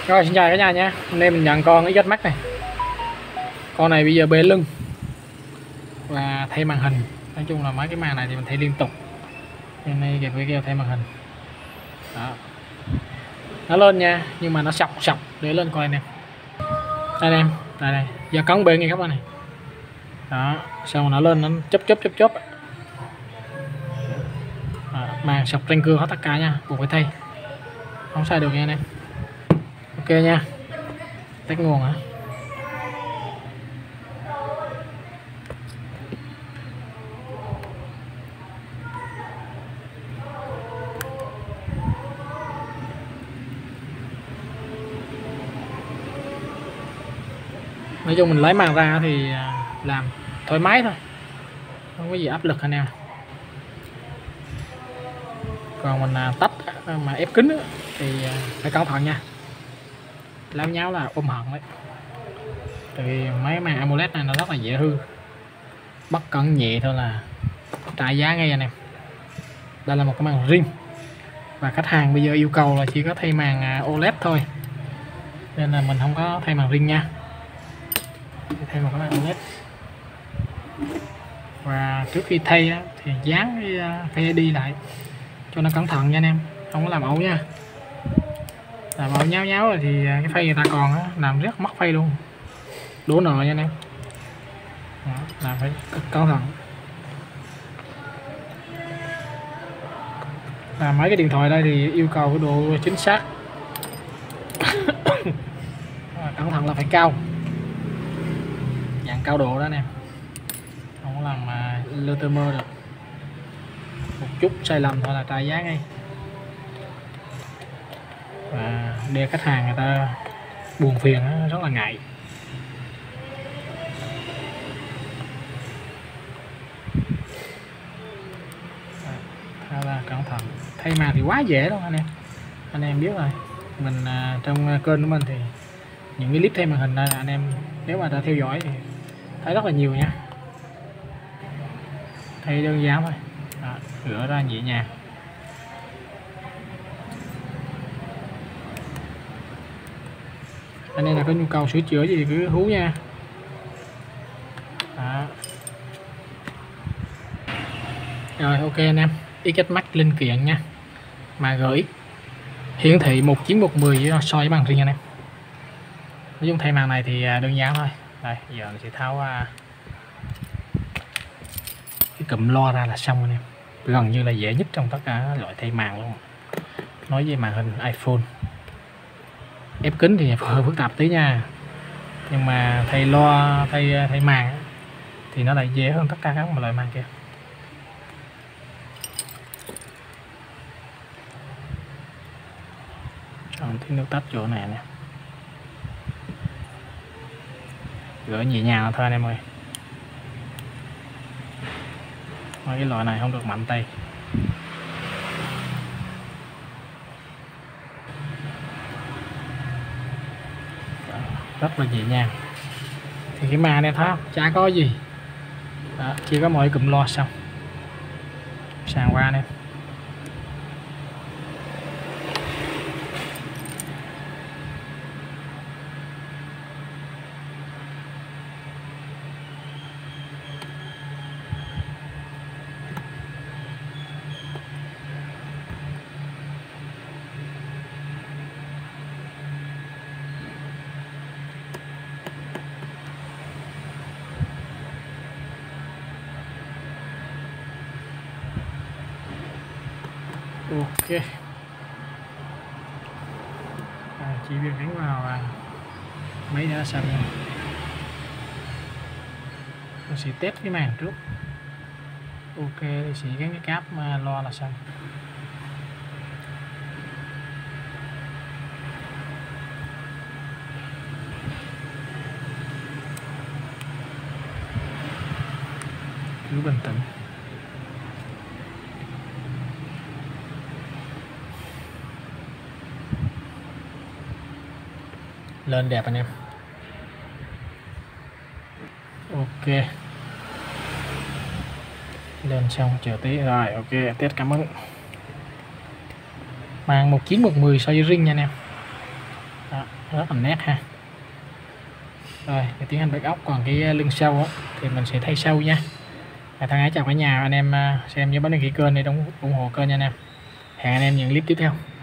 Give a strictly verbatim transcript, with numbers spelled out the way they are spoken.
Rồi xin chào cả nhà nha. Hôm nay mình nhận con ích Max này. Con này bây giờ bê lưng và thay màn hình. Nói chung là mấy cái màn này thì mình thay liên tục. Hôm nay kẹp cái keo thay màn hình. Đó. Nó lên nha, nhưng mà nó sọc sọc để lên coi nè. Đây em, đây này, giờ cấn bê ngay các bạn này. Đó, xong rồi nó lên nó chớp chớp chớp chớp. Đó, màn sọc trên cưa hết tất cả nha, buộc phải thay. Không sai được nha anh em. Ok nha, tách nguồn hả? Nói chung mình lấy màn ra thì làm thoải mái thôi, không có gì áp lực anh em. Còn mình tách mà ép kính thì phải cẩn thận nha, láo nháo là ôm hận đấy. Tại vì mấy màn AMOLED này nó rất là dễ hư, bất cẩn nhẹ thôi là trả giá ngay anh em. Đây là một cái màn rim và khách hàng bây giờ yêu cầu là chỉ có thay màn ô led thôi, nên là mình không có thay màn rim nha, thay một cái màn ô led. Và trước khi thay thì dán cái phe đi lại cho nó cẩn thận nha anh em, không có làm ẩu nha. Làm ẩu nháo nháo rồi thì cái phay người ta còn á, làm rất mất phay luôn, đổ nợ nha anh em. Đó, làm phải cực cẩn thận. Và mấy cái điện thoại đây thì yêu cầu cái độ chính xác cẩn thận là phải cao, dạng cao độ đó anh em, không có làm mà lơ tơ mơ được, một chút sai lầm thôi là trả giá ngay. Và để khách hàng người ta buồn phiền đó, rất là ngại. Thật là cẩn thận. Thay màn thì quá dễ luôn anh em, anh em biết rồi. Mình à, trong kênh của mình thì những cái clip thay màn hình này anh em nếu mà đã theo dõi thì thấy rất là nhiều nha. Thay đơn giản thôi. Đó, rửa ra nhẹ nhàng. Anh em là có nhu cầu sửa chữa gì thì cứ hú nha. Đó. Rồi ok anh em, ích Max linh kiện nha, mà giê ích hiển thị một chín một mười so với màn riêng anh em. Nói chung thay màn này thì đơn giản thôi. Đây giờ mình sẽ tháo cái cụm lo ra là xong anh em, gần như là dễ nhất trong tất cả loại thay màn luôn. Nói về màn hình iPhone, ép kính thì hơi phức tạp tí nha, nhưng mà thay loa thay thay màn thì nó lại dễ hơn tất cả các loại màn kia. Còn tí nước tách chỗ này nè, rửa nhẹ nhàng thôi anh em ơi. Mấy cái loại này không được mạnh tay. Rất là nhẹ nhàng. Thì cái màn này thấy không, chả có gì. Đó, chỉ có mỗi cụm loa xong. Sàn qua nè. Ok, à, chỉ việc đánh vào và mấy đã xong rồi. Mình sẽ test cái màn trước. Ok thì sẽ gắn cái cáp loa là xong. Cứ bình tĩnh. Lên đẹp anh em. Ok, lên xong chờ tí. Rồi ok, test cảm ơn. Màn một chín một mười so với ring nha anh em. Đó. rất là nét ha. Rồi để tiến hành backup, còn cái lưng sau á thì mình sẽ thay sau nha. À, thân ái chào cả nhà, anh em xem nhớ bấm đăng ký kênh để ủng hộ kênh nha anh em. Hẹn anh em những clip tiếp theo.